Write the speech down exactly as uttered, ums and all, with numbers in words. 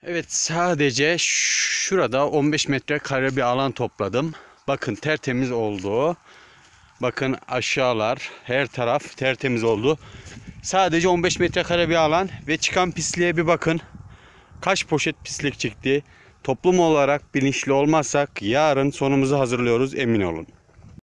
Evet, sadece şurada on beş metrekare bir alan topladım. Bakın tertemiz oldu. Bakın aşağılar, her taraf tertemiz oldu. Sadece on beş metrekare bir alan ve çıkan pisliğe bir bakın. Kaç poşet pislik çıktı. Toplum olarak bilinçli olmazsak yarın sonumuzu hazırlıyoruz, emin olun.